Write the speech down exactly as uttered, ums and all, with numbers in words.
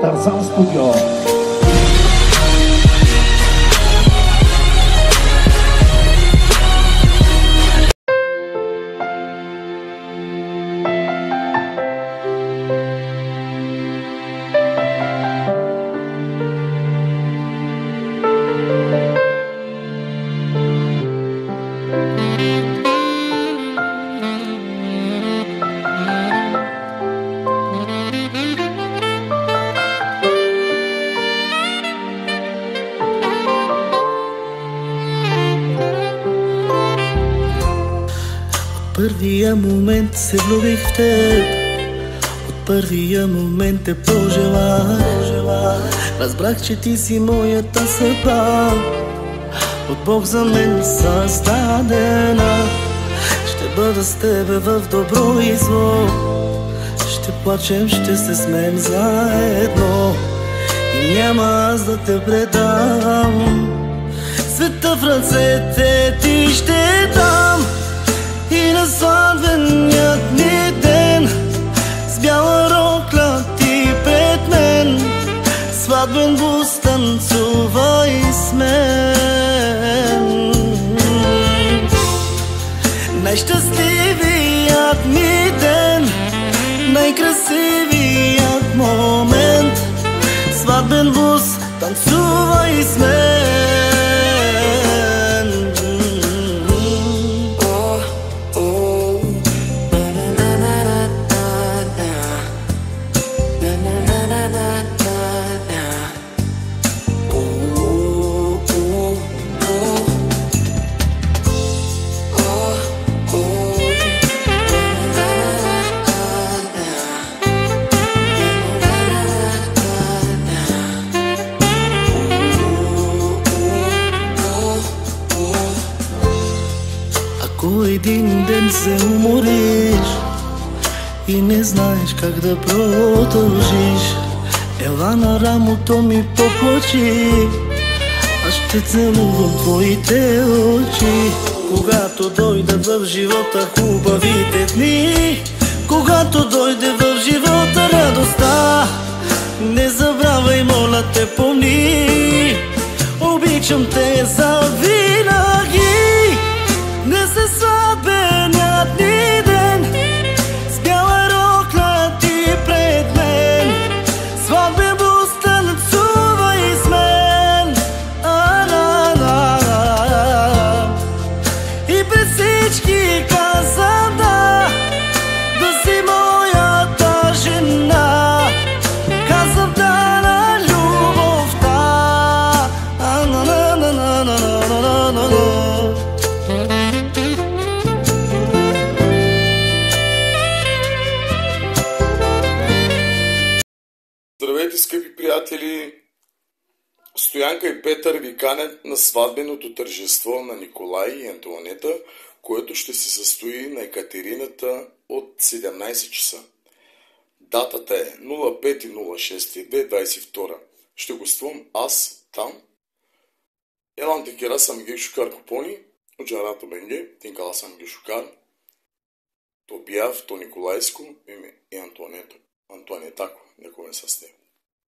Тарзан Студио. Първия момент се влюбих в теб, от първия момент те пожелах. Разбрах, че ти си моята съдба, от Бог за мен създадена. Ще бъда с тебе в добро и зло, ще плачем, ще се смеем заедно и няма аз да те предам. Света в ръцете ти ще дам и на сватбеният ни ден с бяла рокля ти пред мен, сватбен бус танцувай с мен. Най-щастливият ми ден, най-красивият момент, сватбен бус танцувай с мен. Ако един ден се умориш и не знаеш как да продължиш, ела на рамото ми поплачи, аз ще целувам твоите очи. Когато дойдат в живота хубавите дни, когато дойде в живота радостта, не забравяй, моля те, помни, обичам те завинаги. Днес е сватбеният ни ден, с бяла рокля ти пред мен, сватбен бус танцувай с мен. А-на-на-на. И пред всички казвам да, да си моята жена. Казвам да на любовта. А-на-на-на-на-на-на-на-на. Здравейте, скъпи приятели! Стоянка и Петър ви канят на сватбеното тържество на Николай и Антоанета, което ще се състои на Екатерината от седемнайсет часа. Датата е пети юни две хиляди двайсет и втора. Ще гостувам аз там. Елам те кера съм ги шукар купони, Оджарато Бенге, тинкала съм ги шукар. То бяв, то Николайско, име и Антоането. Антоанетако, некоме с теб.